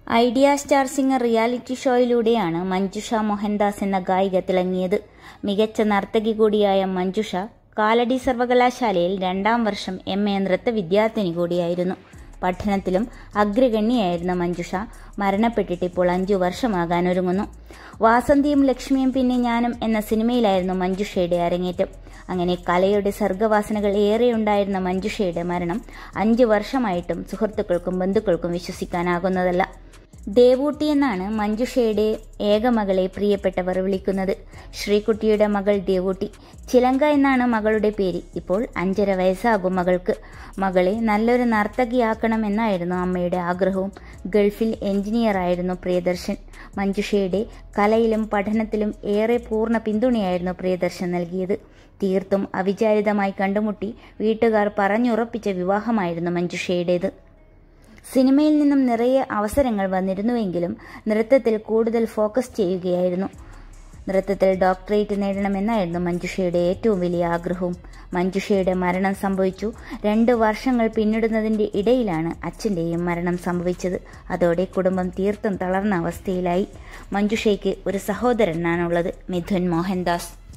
Idea star singer reality ഷോയിലൂടെയാണ് മഞ്ജുഷ മോഹൻദാസ് എന്ന ഗായിക തിളങ്ങിയത്. മികച്ച നർത്തകി കൂടിയായ മഞ്ജുഷ കാലടി സർവകലാശാലയിൽ 2ാം വർഷം MA നൃത്ത വിദ്യാർത്ഥിനി കൂടിയായിരുന്നു. പഠനത്തിലും അഗ്രഗണ്യയായിരുന്ന മഞ്ജുഷ മരണപ്പെട്ടിട്ട് ഇപ്പോൾ 5 വർഷമാകാനൊരുങ്ങുന്നു. വാസന്തിയും ലക്ഷ്മിയും പിന്നെ ഞാനും എന്ന സിനിമയിലായിരുന്നു മഞ്ജുഷയുടെ അരങ്ങേറ്റം. അങ്ങനെ കലയുടെ സർഗവാസനകൾ ഏറെയുണ്ടായിരുന്ന മഞ്ജുഷയുടെ മരണം 5 വർഷമായിട്ടും സുഹൃത്തുക്കൾക്കും ബന്ധുക്കൾക്കും വിശ്വസിക്കാനാകുന്നതല്ല. ദേവൂട്ടി എന്നാണ് മഞ്ജുഷയുടെ ഏകമകളെ പ്രിയപ്പെട്ടവർ വിളിക്കുന്നത്. ശ്രീകുട്ടിയുടെ മകൾ ദേവൂട്ടി. ചിലങ്ക എന്നാണ് മകളുടെ പേര്. ഇപ്പോൾ 5.5 വയസ്സാകും മകൾക്ക്. മകളെ നല്ലൊരു നർത്തകിയാക്കണം എന്നായിരുന്നു അമ്മയുടെ ആഗ്രഹവും. ഗൾഫിൽ എഞ്ചിനീയറായിരുന്നു പ്രിയദർശൻ. മഞ്ജുഷയുടെ കലയിലും പഠനത്തിലും ഏറെ പൂർണ്ണ പിന്തുണയായിരുന്നു പ്രിയദർശൻ നൽകിയത്. തീർത്തും അവിചാരിതമായി കണ്ടുമുട്ടി വീട്ടുകാർ പറഞ്ഞുറപ്പിച്ച വിവാഹമായിരുന്നു മഞ്ജുഷയുടേത്. സിനിമയിൽ നിന്നും നിറയെ അവസരങ്ങൾ വന്നിരുന്നുവെങ്കിലും നൃത്തത്തിൽ കൂടുതൽ ഫോക്കസ് ചെയ്യുകയായിരുന്നു. നൃത്തത്തിൽ ഡോക്ടറേറ്റ് നേടണമെന്നായിരുന്നു മഞ്ജുഷയുടെ ഏറ്റവും വലിയ ആഗ്രഹവും. മഞ്ജുഷയുടെ മരണം സംഭവിച്ചു 2 വർഷങ്ങൾ പിന്നിടുന്നതിൻ്റെ ഇടയിലാണ് അച്ഛൻ്റെയും മരണം സംഭവിച്ചത്. അതോടെ കുടുംബം തീർത്തും തളർന്ന അവസ്ഥയിലായി. മഞ്ജുഷയ്ക്ക് ഒരു സഹോദരനാണുള്ളത്, മിഥുൻ മോഹൻദാസ്.